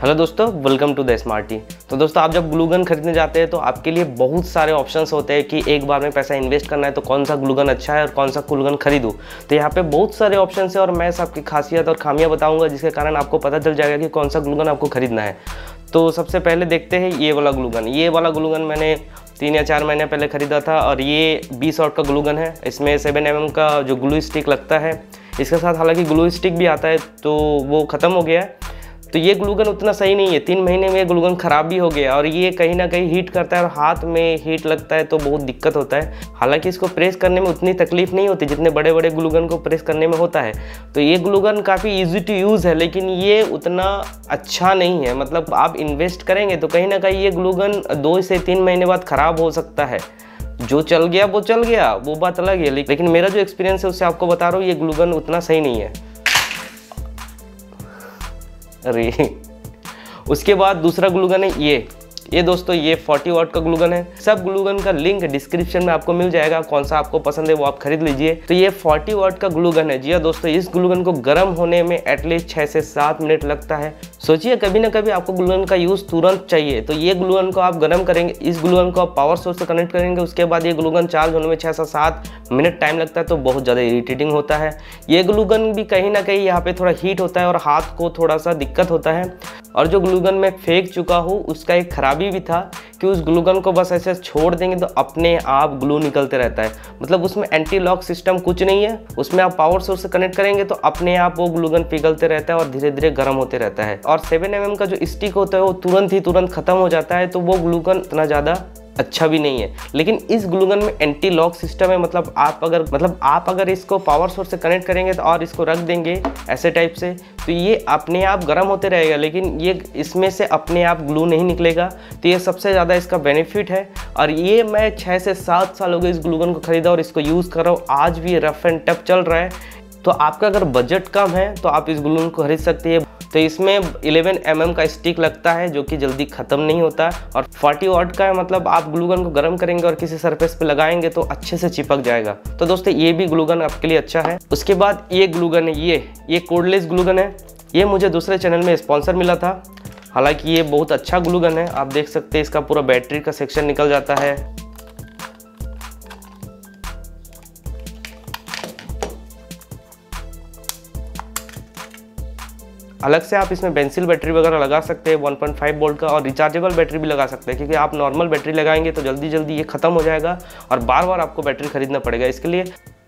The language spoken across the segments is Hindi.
हेलो दोस्तों, वेलकम टू द स्मार्टी। तो दोस्तों, आप जब ग्लू गन खरीदने जाते हैं तो आपके लिए बहुत सारे ऑप्शंस होते हैं कि एक बार में पैसा इन्वेस्ट करना है तो कौन सा ग्लू गन अच्छा है और कौन सा ग्लू गन खरीदूँ। तो यहाँ पे बहुत सारे ऑप्शंस है और मैं सबकी खासियत और खामियां बताऊंगा जिसके कारण आपको पता चल जाएगा कि कौन सा ग्लू गन आपको खरीदना है। तो सबसे पहले देखते हैं ये वाला ग्लू गन। ये वाला ग्लू गन मैंने 3 या 4 महीने पहले ख़रीदा था और ये 20 वाट का ग्लू गन है। इसमें 7 mm का जो ग्लू स्टिक लगता है, इसके साथ हालांकि ग्लू स्टिक भी आता है तो वो ख़त्म हो गया है। तो ये ग्लू गन उतना सही नहीं है, 3 महीने में ये ग्लू गन ख़राब भी हो गया और ये कहीं ना कहीं हीट करता है और हाथ में हीट लगता है तो बहुत दिक्कत होता है। हालांकि इसको प्रेस करने में उतनी तकलीफ नहीं होती जितने बड़े बड़े ग्लू गन को प्रेस करने में होता है। तो ये ग्लू गन काफ़ी ईजी टू यूज़ है, लेकिन ये उतना अच्छा नहीं है। मतलब आप इन्वेस्ट करेंगे तो कहीं ना कहीं ये ग्लू गन 2 से 3 महीने बाद ख़राब हो सकता है। जो चल गया वो चल गया, वो बात अलग है, लेकिन मेरा जो एक्सपीरियंस है उससे आपको बता रहा हूँ ये ग्लू गन उतना सही नहीं है। अरे उसके बाद दूसरा ग्लू गन है ये दोस्तों, ये 40 वाट का ग्लू गन है। सब ग्लू गन का लिंक डिस्क्रिप्शन में आपको मिल जाएगा, कौन सा आपको पसंद है वो आप खरीद लीजिए। तो ये 40 वाट का ग्लू गन है। जी हाँ दोस्तों, इस ग्लू गन को गर्म होने में एटलीस्ट 6 से 7 मिनट लगता है। सोचिए, कभी ना कभी आपको ग्लू गन का यूज़ तुरंत चाहिए, तो ये ग्लू गन को आप गर्म करेंगे, इस ग्लू गन को आप पावर सोर्स से कनेक्ट करेंगे, उसके बाद ये ग्लू गन चार्ज होने में 6 से 7 मिनट टाइम लगता है, तो बहुत ज़्यादा इरिटेटिंग होता है। ये ग्लू गन भी कहीं ना कहीं यहाँ पे थोड़ा हीट होता है और हाथ को थोड़ा सा दिक्कत होता है। और जो ग्लू गन मैं फेंक चुका हूँ उसका एक खराबी भी था कि उस ग्लू गन को बस ऐसे छोड़ देंगे तो अपने आप ग्लू निकलते रहता है। मतलब उसमें एंटी लॉक सिस्टम कुछ नहीं है, उसमें आप पावर सोर्स से कनेक्ट करेंगे तो अपने आप वो ग्लू गन पिघलते रहता है और धीरे धीरे गर्म होते रहता है। और 7 mm का जो स्टिक होता है वो तुरंत खत्म हो जाता है, तो वो ग्लू गन इतना ज़्यादा अच्छा भी नहीं है। लेकिन इस ग्लू गन में एंटी लॉक सिस्टम है। मतलब आप अगर इसको पावर सोर्स से कनेक्ट करेंगे तो और इसको रख देंगे ऐसे टाइप से, तो ये अपने आप गर्म होते रहेगा, लेकिन ये इसमें से अपने आप ग्लू नहीं निकलेगा। तो ये सबसे ज़्यादा इसका बेनिफिट है। और ये मैं 6 से 7 साल हो गए इस ग्लू गन को खरीदा और इसको यूज़ कर रहा हूँ, आज भी रफ एंड टफ चल रहा है। तो आपका अगर बजट कम है तो आप इस ग्लू गन को खरीद सकते हैं। तो इसमें 11 mm का स्टिक लगता है जो कि जल्दी ख़त्म नहीं होता और 40 वाट का है। मतलब आप ग्लू गन को गर्म करेंगे और किसी सरफेस पे लगाएंगे तो अच्छे से चिपक जाएगा। तो दोस्तों, ये भी ग्लू गन आपके लिए अच्छा है। उसके बाद ये ग्लू गन है, ये कोडलेस ग्लू गन है। ये मुझे दूसरे चैनल में स्पॉन्सर मिला था। हालांकि ये बहुत अच्छा ग्लू गन है। आप देख सकते हैं इसका पूरा बैटरी का सेक्शन निकल जाता है। अलग से आप इसमें पेंसिल बैटरी वगैरह लगा सकते हैं 1.5 वोल्ट का, और रिचार्जेबल बैटरी भी लगा सकते हैं, क्योंकि आप नॉर्मल बैटरी लगाएंगे तो जल्दी ये ख़त्म हो जाएगा और बार बार आपको बैटरी खरीदना पड़ेगा इसके लिए।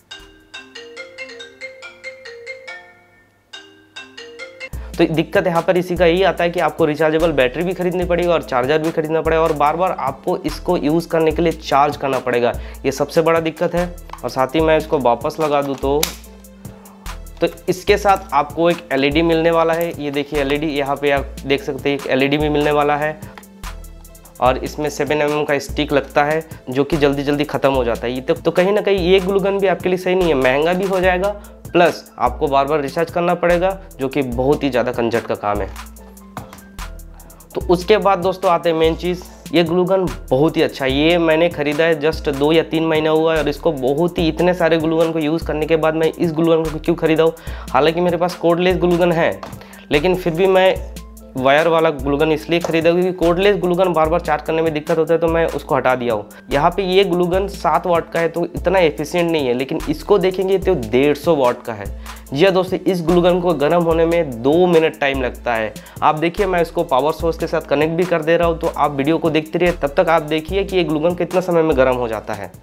तो दिक्कत यहाँ पर इसी का यही आता है कि आपको रिचार्जेबल बैटरी भी खरीदनी पड़ेगी और चार्जर भी खरीदना पड़ेगा और बार बार आपको इसको यूज़ करने के लिए चार्ज करना पड़ेगा। ये सबसे बड़ा दिक्कत है। और साथ ही मैं इसको वापस लगा दूँ तो इसके साथ आपको एक LED मिलने वाला है। ये देखिए LED, यहाँ पे आप देख सकते हैं एक LED भी मिलने वाला है। और इसमें 7 mm का स्टिक लगता है जो कि जल्दी ख़त्म हो जाता है। ये तो कहीं ना कहीं ये ग्लू गन भी आपके लिए सही नहीं है, महंगा भी हो जाएगा, प्लस आपको बार बार रिचार्ज करना पड़ेगा जो कि बहुत ही ज़्यादा झंझट का काम है। तो उसके बाद दोस्तों आते हैं मेन चीज़, ये ग्लू गन बहुत ही अच्छा है। ये मैंने ख़रीदा है जस्ट 2 या 3 महीना हुआ है और इसको बहुत ही इतने सारे ग्लू गन को यूज़ करने के बाद मैं इस ग्लू गन को क्यों ख़रीदा हूँ। हालांकि मेरे पास कोडलेस ग्लू गन है, लेकिन फिर भी मैं वायर वाला ग्लू गन इसलिए खरीदा क्योंकि कोडलेस ग्लू गन बार बार चार्ज करने में दिक्कत होता है, तो मैं उसको हटा दिया हूँ। यहाँ पे ये ग्लू गन 7 वाट का है तो इतना एफिशिएंट नहीं है, लेकिन इसको देखेंगे तो 150 वाट का है। जी हाँ दोस्तों, इस ग्लू गन को गर्म होने में 2 मिनट टाइम लगता है। आप देखिए, मैं इसको पावर सोर्स के साथ कनेक्ट भी कर दे रहा हूँ, तो आप वीडियो को देखते रहिए, तब तक आप देखिए कि ये ग्लू गन कितना समय में गर्म हो जाता है।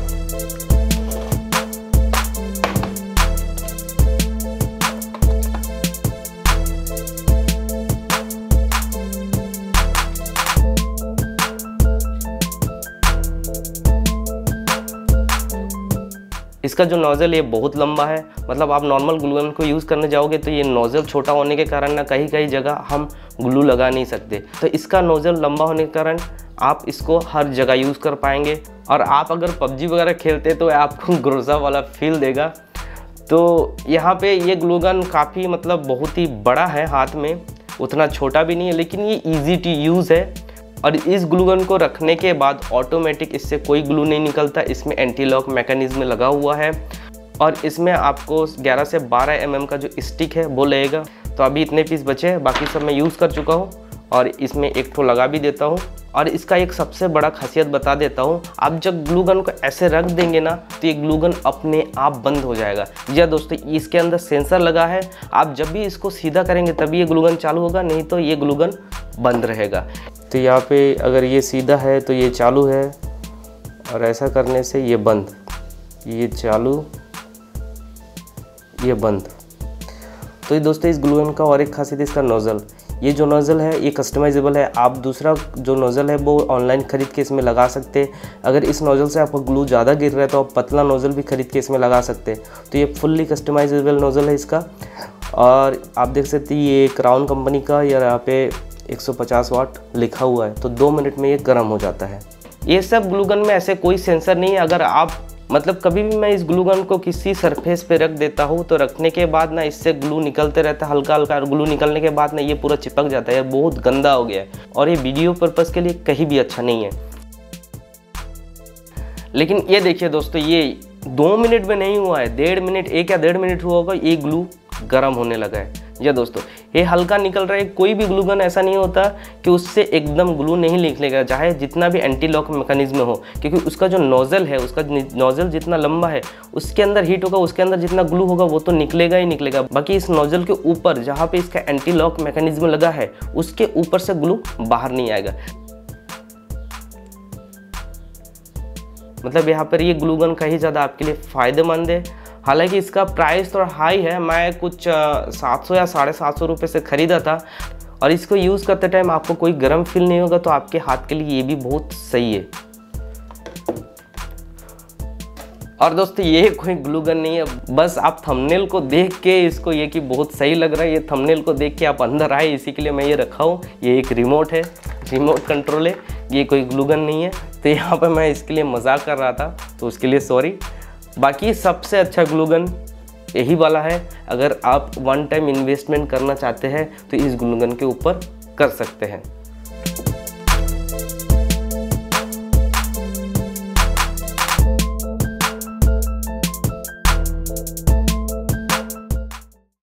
इसका जो नोज़ल ये बहुत लंबा है। मतलब आप नॉर्मल ग्लू गन को यूज़ करने जाओगे तो ये नोज़ल छोटा होने के कारण ना कहीं जगह हम ग्लू लगा नहीं सकते। तो इसका नोज़ल लंबा होने के कारण आप इसको हर जगह यूज़ कर पाएंगे। और आप अगर PUBG वगैरह खेलते तो आपको ग्रोजा वाला फील देगा। तो यहाँ पे ये ग्लू गन काफ़ी मतलब बहुत ही बड़ा है, हाथ में उतना छोटा भी नहीं है, लेकिन ये ईजी टू यूज़ है। और इस ग्लू गन को रखने के बाद ऑटोमेटिक इससे कोई ग्लू नहीं निकलता। इसमें एंटी लॉक मैकेनिज्म लगा हुआ है और इसमें आपको 11 से 12 mm का जो स्टिक है वो लगेगा। तो अभी इतने पीस बचे हैं, बाकी सब मैं यूज़ कर चुका हूँ और इसमें एक ठो लगा भी देता हूँ। और इसका एक सबसे बड़ा खासियत बता देता हूँ, आप जब ग्लू गन को ऐसे रख देंगे ना तो ये ग्लू गन अपने आप बंद हो जाएगा। जी दोस्तों, इसके अंदर सेंसर लगा है, आप जब भी इसको सीधा करेंगे तभी ये ग्लू गन चालू होगा, नहीं तो ये ग्लू गन बंद रहेगा। तो यहाँ पे अगर ये सीधा है तो ये चालू है और ऐसा करने से ये बंद, ये चालू, ये बंद। तो ये दोस्तों इस ग्लू गन का और एक खासियत इसका नोज़ल, ये जो नोज़ल है ये कस्टमाइजेबल है। आप दूसरा जो नोज़ल है वो ऑनलाइन ख़रीद के इसमें लगा सकते हैं। अगर इस नोज़ल से आपका ग्लू ज़्यादा गिर रहा है तो आप पतला नोज़ल भी खरीद के इसमें लगा सकते हैं। तो ये फुल्ली कस्टमाइजेबल नोज़ल है इसका। और आप देख सकते हैं ये क्राउन कंपनी का, यहाँ पे 150 वाट लिखा हुआ है, तो 2 मिनट में ये गर्म हो जाता है। ये सब ग्लू गन में ऐसे कोई सेंसर नहीं है। अगर आप कभी भी मैं इस ग्लू गन को किसी सरफेस पे रख देता हूँ तो रखने के बाद ना इससे ग्लू निकलते रहता है हल्का हल्का, और ग्लू निकलने के बाद ना ये पूरा चिपक जाता है, बहुत गंदा हो गया है और ये वीडियो पर्पज़ के लिए कहीं भी अच्छा नहीं है। लेकिन ये देखिए दोस्तों, ये 2 मिनट में नहीं हुआ है, 1.5 मिनट, 1 या 1.5 मिनट हुआ होगा, ये ग्लू गर्म होने लगा है। जी दोस्तों, ये हल्का निकल रहा है। कोई भी ग्लू गन ऐसा नहीं होता कि उससे एकदम ग्लू नहीं निकलेगा, चाहे जितना भी एंटी लॉक मैकेनिज्म हो, क्योंकि उसका जो नोज़ल है, उसका नोज़ल जितना लंबा है उसके अंदर हीट होगा, उसके अंदर जितना ग्लू होगा वो तो निकलेगा ही निकलेगा। बाकी इस नोज़ल के ऊपर जहाँ पे इसका एंटी लॉक मैकेनिज्म लगा है उसके ऊपर से ग्लू बाहर नहीं आएगा। यहाँ पर ये ग्लू गन कहीं ज़्यादा आपके लिए फ़ायदेमंद है। हालांकि इसका प्राइस थोड़ा हाई है, मैं कुछ 700 या 750 रुपये से ख़रीदा था। और इसको यूज़ करते टाइम आपको कोई गर्म फील नहीं होगा, तो आपके हाथ के लिए ये भी बहुत सही है। और दोस्तों ये कोई ग्लू गन नहीं है, बस आप थंबनेल को देख के इसको ये कि बहुत सही लग रहा है, ये थंबनेल को देख के आप अंदर आए, इसी के लिए मैं ये रखा हूँ। ये एक रिमोट है, रिमोट कंट्रोल है, ये कोई ग्लू गन नहीं है। तो यहाँ पर मैं इसके लिए मजाक कर रहा था, तो उसके लिए सॉरी। बाकी सबसे अच्छा ग्लू गन यही वाला है। अगर आप 1 टाइम इन्वेस्टमेंट करना चाहते हैं तो इस ग्लू गन के ऊपर कर सकते हैं।